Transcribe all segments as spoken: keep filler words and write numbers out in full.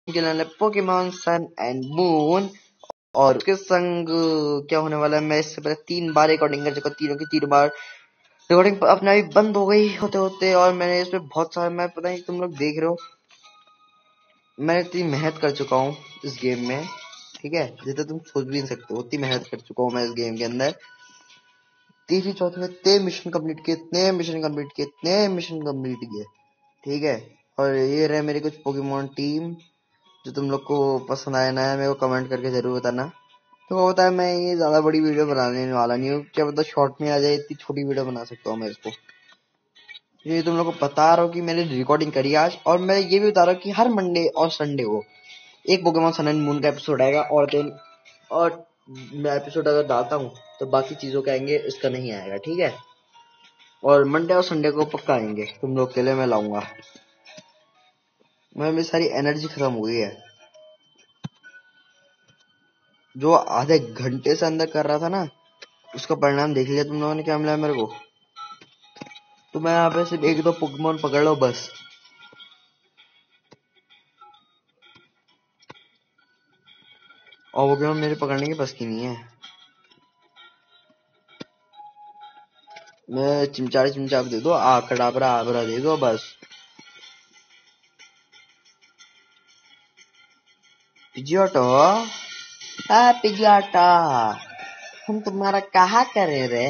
Game Pokemon Sun and Moon. और उसके संग क्या होने वाला है, मैं इससे पहले तीन बार रिकॉर्डिंग कर चुका, तीनों की तीन बार रिकॉर्डिंग अपने आप बंद हो गई होते होते। और मैंने इसमें बहुत सारा, मैं पता नहीं तुम लोग देख रहे हो, मैं इतनी मेहनत कर चुका हूँ इस गेम में, ठीक है, जितना तुम सोच भी नहीं सकते उतनी मेहनत कर चुका हूँ मैं इस गेम के अंदर। तीसरी चौथी में इतने मिशन कंप्लीट किए, इतने मिशन कंप्लीट किए, इतने मिशन कंप्लीट किए, ठीक है। और ये रहे मेरी कुछ पोकेमॉन टीम, जो तुम लोग को पसंद आया ना है मेरे को कमेंट करके जरूर बताना। तो होता है, मैं ये ज्यादा बड़ी वीडियो बनाने वाला नहीं हूँ, क्या पता शॉर्ट में आ जाए, इतनी छोटी वीडियो बना सकता हूँ मैं इसको। ये तुम लोग को बता रहा हूँ कि मैंने रिकॉर्डिंग करी आज, और मैं ये भी बता रहा हूँ कि हर मंडे और संडे को एक पोकेमॉन सन एंड मून का एपिसोड आएगा। और दिन और मैं एपिसोड अगर डालता हूँ तो बाकी चीजों के आएंगे, इसका नहीं आएगा, ठीक है। और मंडे और संडे को पक्का आएंगे तुम लोग के लिए, मैं लाऊंगा। मेरी सारी एनर्जी खत्म हो गई है, जो आधे घंटे से अंदर कर रहा था ना, उसका परिणाम देख लिया तुम लोगों ने, क्या मिला मेरे को। तो मैं यहाँ पे सिर्फ एक दो पोकेमॉन पकड़ लो बस। और पोकेमॉन मेरे पकड़ने की बस की नहीं है। मैं चिमचाड़े चिमचाप दे दो, आ कड़ाबरा आबरा दे दो बस। पिजियोटो, हाँ पिजियोटो, हम तुम्हारा कहा करे रे,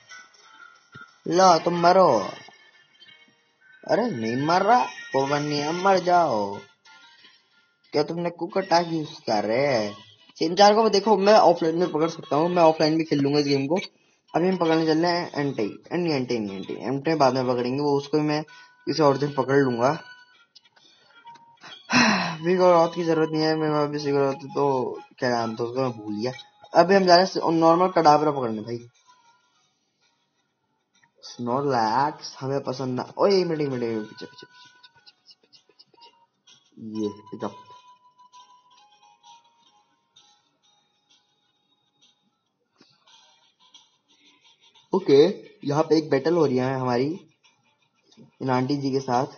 लो तुम मरो। अरे नहीं मर रहा, पवनिया मर जाओ। क्या तुमने कुकर टाक यूज कर रहे? चिमचार को देखो, मैं ऑफलाइन में पकड़ सकता हूँ, मैं ऑफलाइन भी खेल लूंगा इस गेम को। अभी हम पकड़ने चल रहे हैं एंटी एंटी एंटी एंटी एंटी बाद में पकड़ेंगे, वो उसको मैं किसी और दिन पकड़ लूंगा। विगोरॉथ की जरूरत नहीं है, मैं अभी सिगोरॉथ तो क्या नाम था उसका मैं भूल गया। अभी हम जा रहे हैं नॉर्मल कडाबरा पकड़ने भाई। स्नोरलैक्स हमें पसंद ना। ओए मिनट मिनट पीछे पीछे पीछे, ये पिकअप। ओके, यहाँ पे एक बैटल हो रही है हमारी इन आंटी जी के साथ।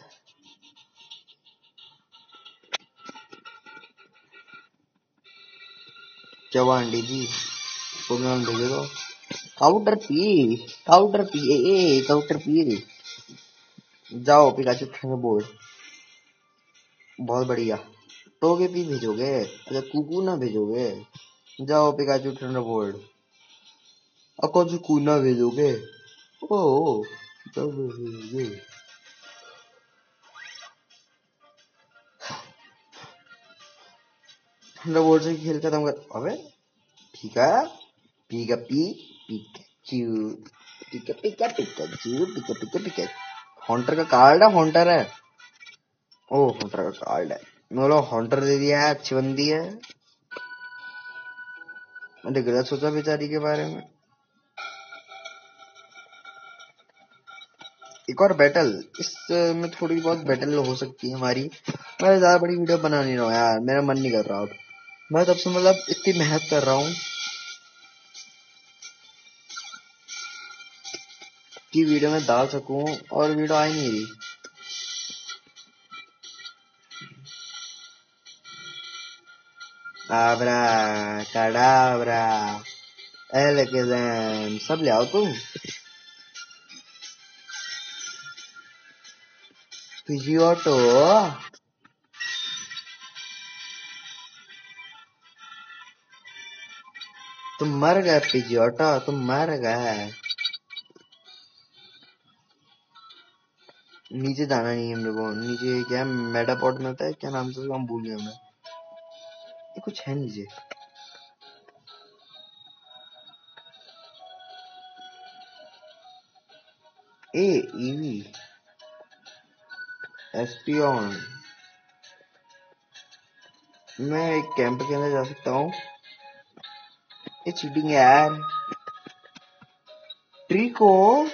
क्या हुआ आंटी जी, पोकेमॉन भेजो तो। काउंटर पी, काउंटर पी, ए, ए काउंटर पी। जाओ पिकाचू थंडर बोल्ट, बहुत बढ़िया। टोगे पी भेजोगे, अच्छा कुकू ना भेजोगे। जाओ पिकाचू थंडर बोल्ट, और कौन सी कूना भेजोगे। ओ तब भेजोगे। थंडर बोल्ट से खेल खत्म कर। अबे ठीक है, pika pi Pikachu, pika pika Pikachu, pika pika pika. Haunter का कार्ड है, हॉन्टर है, ओ हॉन्टर का कार्ड है। बोलो हॉन्टर दे दिया है, अच्छी बंदी है। मैंने गलत सोचा बेचारी के बारे में। एक और बैटल, इसमें थोड़ी बहुत बैटल हो सकती है हमारी। मैं ज्यादा बड़ी वीडियो बना नहीं रहा हूँ यार, मेरा मन नहीं कर रहा। अब मैं तब से मतलब इतनी मेहनत कर रहा हूँ कि वीडियो में डाल सकूं, और वीडियो आ ही नहीं रही। आबरा कडाबरा एलकेजम सब ले आओ तुम। पिजियोटो, तुम मर गए पिजियोटो, तुम मर गए। नीचे जाना नहीं है मेरे को, नीचे क्या मेटापोर्ट में होता है, क्या नाम से हम भूल गए मैं। ये कुछ है नीचे। ए ईवी एस्पियन, मैं एक कैंप के अंदर जा सकता हूँ। ये चीटिंग है यार। ट्रिको,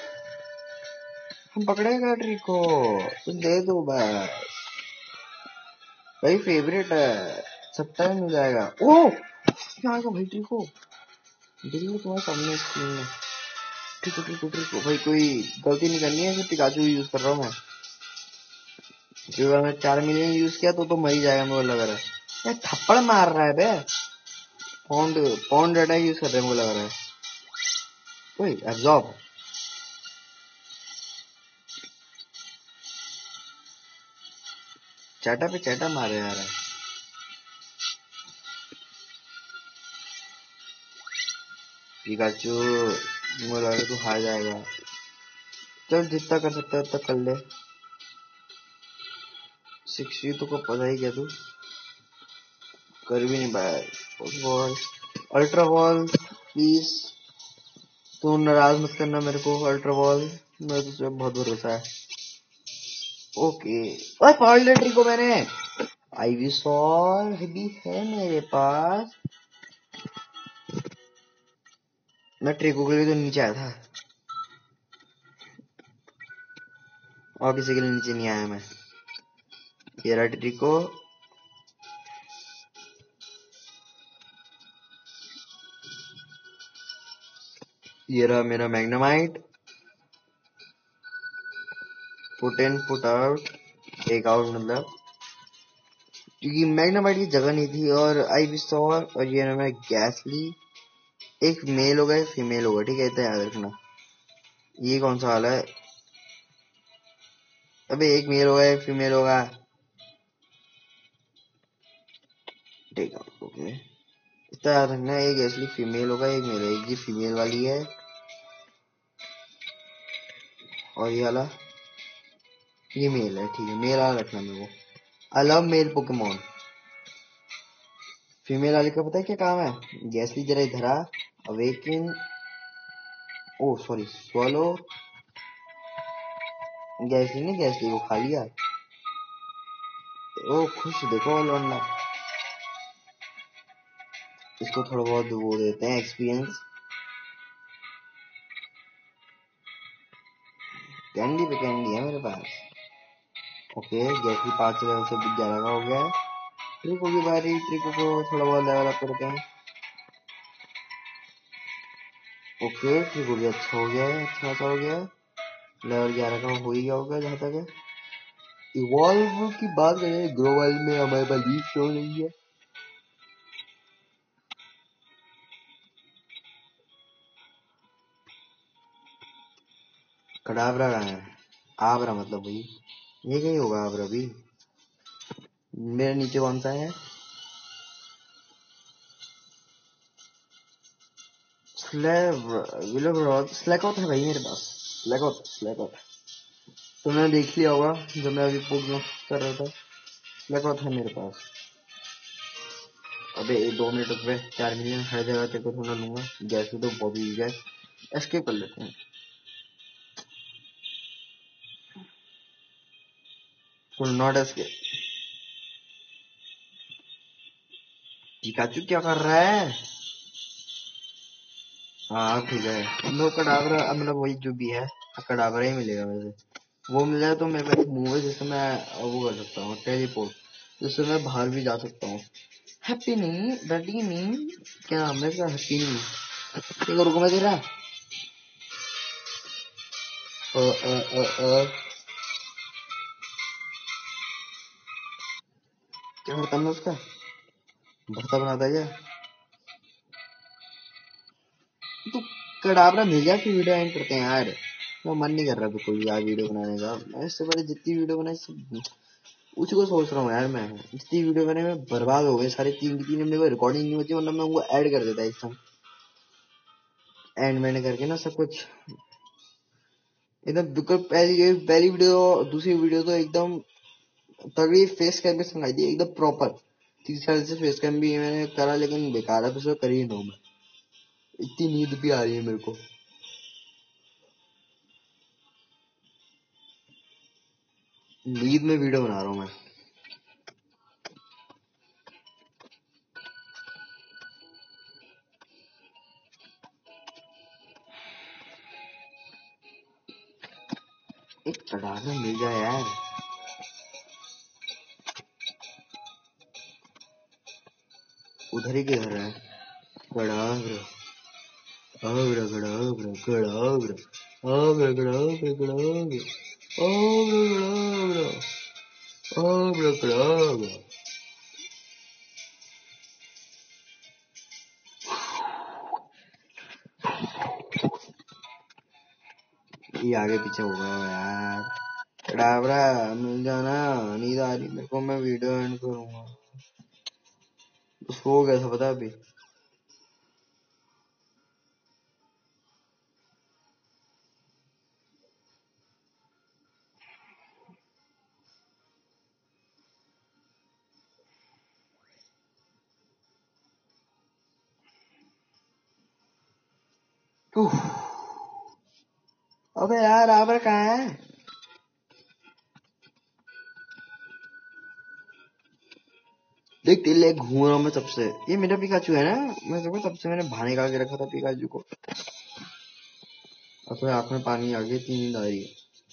हम पकड़ेगा ट्रिको, तुम दे दो बस, भाई फेवरेट है, सब टाइम मिल जाएगा। ओह यहाँ का भाई ट्रिको, देखिए तुम्हारे सामने स्क्रीन में। ट्रिको ट्रिको ट्रिको, भाई कोई गलती नहीं करनी है, सिर्फ पिकाचू यूज कर रहा हूँ मैं। क्योंकि मैं चार मिलियन यूज किया तो तो मर ही जाएगा मेरे को लग रहा है। यार थप्पड़ मार रहा है बे। पॉन्ड पॉन्ड अटैक यूज कर रहे हैं मेरे को लग रहा है। ओए एब्जॉर्ब। चाटा पे चाटा मारे यार। पिकाचू मुझे लग रहा है तू हार जाएगा। चल जितना कर सकता है उतना कर ले। सिक्सटी तो को पता ही क्या तू कर भी नहीं पाया। Ball ultra ball please. तू नाराज मत करना मेरे को अल्ट्रा बॉल। मेरे तुझे बहुत भरोसा है। ओके ओए पकड़ ले ट्रिको मैंने। आईवीसॉल भी है मेरे पास। मैं ट्रिको के लिए तो नीचे आया था और किसी के लिए नीचे नहीं आया मैं। ये रहा ट्रिको। ये रहा मेरा Magnemite. Put in put out. एक आउट मतलब क्योंकि मैग्नेमाइट की जगह नहीं थी। और आईवीसॉल और ये ना मैं गैसली। एक मेल होगा एक फीमेल होगा ठीक है इतना याद रखना। ये कौन सा वाला है। अबे एक मेल होगा एक फीमेल होगा। ठीक है ओके इतना याद रखना। एक गैसली फीमेल होगा एक मेल होगा। ये फीमेल वाली है और ये वाला ये मेल है। ठीक है मेल वाला रखना मेरे को। I love male Pokemon. Female वाले का पता है क्या काम है। गैसली जरा इधर आ। अवेकिन ओ सॉरी स्वलो। गैसली ने गैसली को खा लिया। ओ खुश देखो लौंडा। इसको थोड़ा बहुत वो देते हैं एक्सपीरियंस। कैंडी पे कैंडी है मेरे पास। ओके गैसली पांच लेवल से ग्यारह का हो गया है। ट्रिको की बारी। ट्रिको को थोड़ा बहुत लेवल अप करते हैं। ओके ट्रिको भी अच्छा हो गया है। अच्छा सा हो गया है। लेवल ग्यारह का हो ही गया होगा जहां तक है। इवॉल्व की बात करें ग्लोबल में हमारे पास लीफ शो नहीं है। कडाबरा कहाँ है। आबरा मतलब भाई ये कहीं होगा आबरा भी। मेरे नीचे कौन सा है। स्लैब स्लैकआउट है भाई मेरे पास। स्लैकआउट स्लैकआउट तुमने देख लिया होगा जब मैं अभी पोकेमॉन कर रहा था। स्लैकआउट है मेरे पास। अबे दो मिनट रुक गए। चार मिलियन हर जगह तेरे को थोड़ा लूंगा। जैसे तो बॉबी गैस एस्केप कर लेते हैं। Full not escape. पिकाचू क्या कर रहा है। हाँ ठीक है नो कडाबरा मतलब वही जो भी है कडाबरा ही मिलेगा वैसे। वो मिल जाए तो मेरे पास मूव है जिससे मैं वो कर सकता हूँ टेलीपोर्ट। जिससे मैं बाहर भी जा सकता हूँ। हैप्पी नहीं डटी नहीं क्या नाम है इसका हैप्पी नहीं। एक रुको मैं दे रहा। अ, अ, अ, अ, क्या करता मैं उसका भरता बनाता क्या। तो कड़ाबड़ा मिल जाए फिर वीडियो एंड करते हैं यार। मैं मन नहीं कर रहा तो कोई यार वीडियो बनाने का। मैं इससे पहले जितनी वीडियो बनाई सब उसी को सोच रहा हूँ यार। मैं जितनी वीडियो बनाई मैं बर्बाद हो गए सारे। तीन की तीन मेरे को रिकॉर्डिंग नहीं होती वरना मैं उनको ऐड कर देता एकदम एंड मैंने करके ना सब कुछ एकदम बिल्कुल। पहली पहली वीडियो दूसरी वीडियो तो एकदम तगड़ी फेस कैम भी संगाई दी एकदम प्रॉपर। तीस साल से फेस कैम भी मैंने करा लेकिन बेकार है तो कर ही नहीं मैं। इतनी नींद भी आ रही है मेरे को। नींद में वीडियो बना रहा हूँ मैं। एक कड़ाका मिल जाए यार। उधर ही किधर है कड़ाग्र आग्र कड़ाग्र कड़ाग्र आग्र कड़ाग्र कड़ाग्र आग्र कड़ाग्र। ये आगे पीछे हो गया यार। डाबरा मिल जाना, नींद आ रही मेरे को, मैं वीडियो एंड करूंगा। सो गया था पता अभी। अबे यार डाबरा कहाँ है? देख तेरे घूम रहा हूँ मैं तब से। ये मेरा पिकाचू है ना, मैं देखो तब से मैंने बाहर निकाल के रखा था पिकाचू को। अब तो आंख में पानी आ गया, इतनी नींद आ रही है।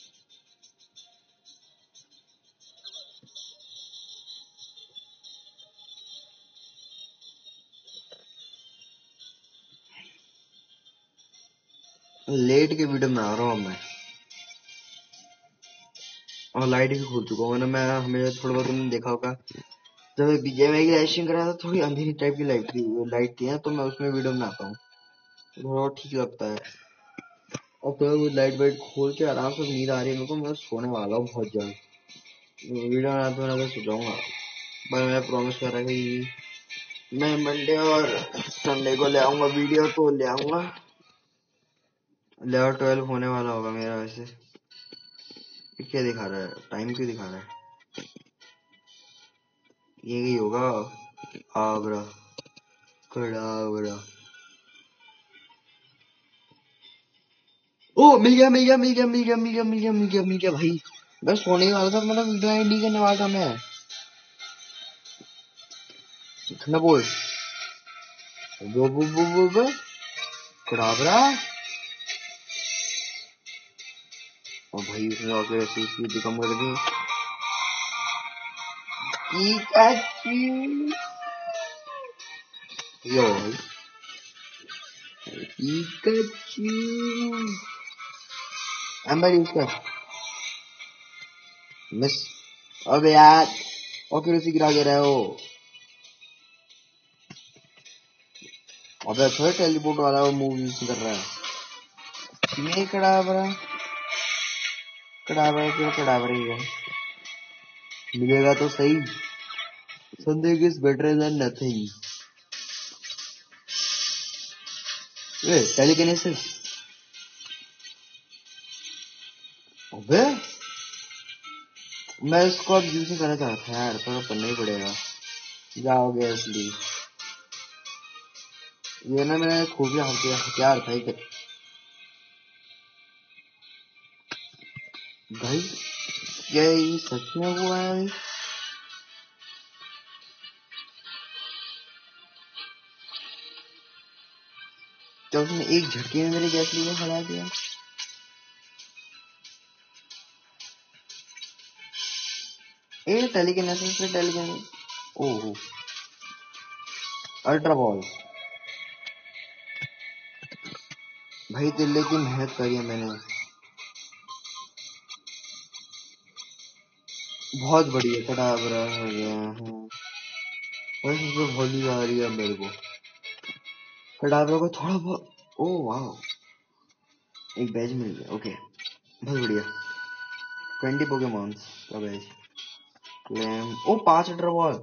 लेट के वीडियो में आ रहा हूँ मैं, और लाइट भी खोल चुका हूँ। मैं हमें थोड़ा बहुत तुमने देखा होगा, जब मैं विजय भाई की लाइव स्ट्रीम कर रहा था, थोड़ी अंधेरी टाइप की लाइट थी, लाइट थी ना, तो मैं उसमें वीडियो बनाता हूँ, थोड़ा ठीक लगता है। और तो वो लाइट वाइट खोल के आराम से नींद आ रही है मेरे को, मैं सोने वाला हूँ बहुत जल्द। वीडियो बनाते हुए मैं सो जाऊंगा, पर मैं प्रॉमिस कर रहा कि मैं मंडे और संडे को ले आऊंगा वीडियो, तो ले आऊंगा। इलेवन ट्वेल्व होने वाला होगा मेरा वैसे। क्या दिखा रहा है, टाइम क्यों दिखा रहा है? ये ही होगा आगरा कड़ावरा। ओ मिल गया मिल गया मिल गया मिल गया मिल गया मिल गया मिल गया मिल गया भाई। मैं सोने वाला था, मतलब वीडियो आईडी करने वाला था मैं। ठंडा बोल वो वो वो वो वो कड़ावरा। और भाई उसने आके ऐसी स्पीड कम कर दी। पिकाचू यो पिकाचू एम्बर यूज कर मिस। अबे यार एक्यूरेसी गिरा दे रहे हो। अबे थोड़ा टेलीपोर्ट वाला वो मूव यूज कर रहा है। ये कड़ावरा कड़ावरा क्यों कड़ावरा ही है। मिलेगा तो सही। Something is better than nothing. ए टेलीकिनेसिस। अबे मैं इसको अब यूज नहीं करना चाहता यार, पर करना ही पड़ेगा। जाओगे इसलिए ये ना मेरा खूबिया हथियार था एक भाई। क्या ये सच में हुआ है भाई? तो उसने एक झटके में मेरे गैस लीवर हरा दिया। ए टेलीकिनेसिस पे टेलीकिनेसिस। ओह अल्ट्रा बॉल भाई तेरे की मेहनत करी है मैंने, बहुत बढ़िया कड़ावरा हो गया है। बस इसमें होली आ रही है मेरे को। कड़ावरा को थोड़ा बहुत ओ वाह एक बैच मिल गया। ओके बहुत बढ़िया। ट्वेंटी पोकेमॉन्स का बैच। क्लैम ओ पांच अल्ट्रा बॉल।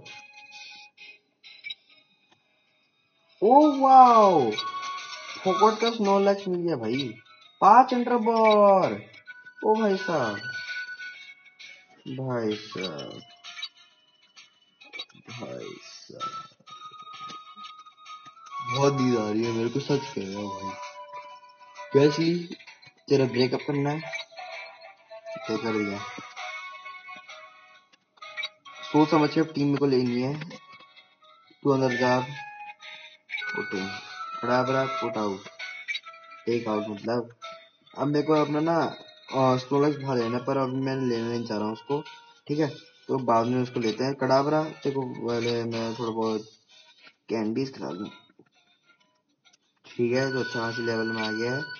ओ वाओ फोकट का स्नो लैक्स मिल गया भाई। पांच अल्ट्रा बॉल। ओ भाई साहब भाई साहब भाई साहब बहुत नींद आ रही है मेरे को, सच कह रहा हूँ भाई। कैसी तेरा ब्रेकअप करना है तो कर दिया। सोच समझ के टीम में को लेनी है। तू अंदर जा। ओके बराबर पुट आउट टेक आउट मतलब। अब मेरे को अपना ना स्टोरेज भर लेना, पर अभी मैं लेना नहीं चाह रहा हूँ उसको। ठीक है तो बाद में उसको लेते हैं। कड़ाबरा देखो पहले मैं थोड़ा बहुत कैंडीज खिला दूँ। ठीक है तो अच्छा खासी लेवल में आ गया है।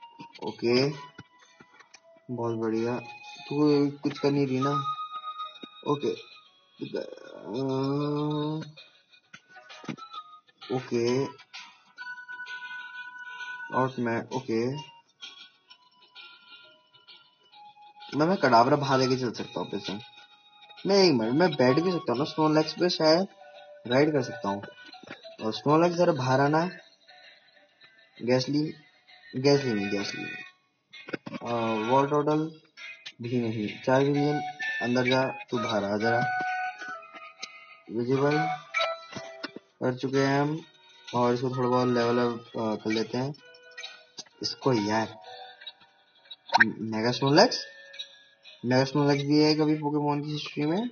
ओके बहुत बढ़िया। तू कुछ कर नहीं रही ना? ओके ओके और मैं ओके मैं मैं कडावरा बाहर लेके चल सकता हूँ पैसे। मैं एक मिनट मैं बैठ भी सकता हूँ ना स्नोलैक्स पे, शायद राइड कर सकता हूँ। और स्नोलैक्स जरा बाहर आना। गैस ली गैस ली नहीं गैस ली वॉल टोटल भी नहीं, चार मिलियन अंदर जा, तू बाहर आ जरा। विजिबल कर चुके हैं हम, और इसको थोड़ा बहुत लेवल अप कर लेते हैं इसको यार। मेगा स्नोलैक्स मेगा स्नोलैक्स भी है कभी पोकेमोन की हिस्ट्री में?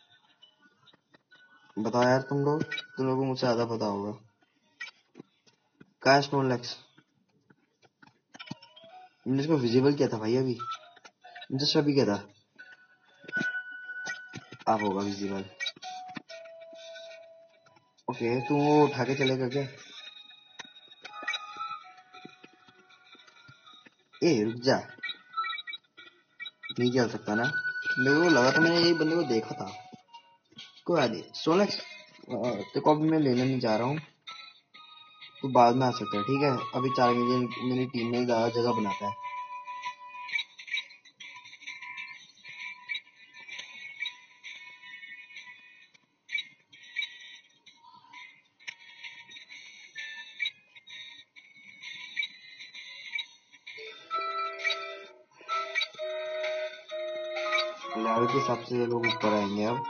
बताओ यार, तुम लोग तुम लोगों को मुझसे ज्यादा पता होगा। कहाँ है स्नोलैक्स? मैंने इसको विजिबल किया था भाई, अभी जस्ट अभी किया था। अब होगा विजिबल। ओके तू वो उठा के चलेगा क्या? ए रुक जा, नहीं चल सकता ना? मेरे को लगा था मैंने यही बंदे को देखा था। कोई बात नहीं स्नोलैक्स, तेरे को अभी मैं लेने नहीं जा रहा हूँ, तू बाद में आ सकता है, ठीक है? अभी चार मिलियन मेरी टीम में ज्यादा जगह बनाता है। लेवल के हिसाब से ये लोग ऊपर आएंगे अब।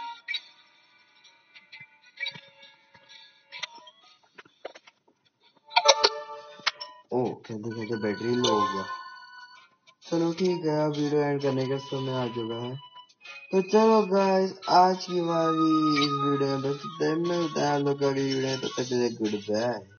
ओ कहते कहते बैटरी लो हो गया। चलो ठीक है, अब वीडियो एंड करने का समय आ चुका है। तो चलो गाइस, आज की वाली इस वीडियो में बस इतना ही। मिलते हैं आप लोग अगली वीडियो में, तब तक के लिए गुड बाय।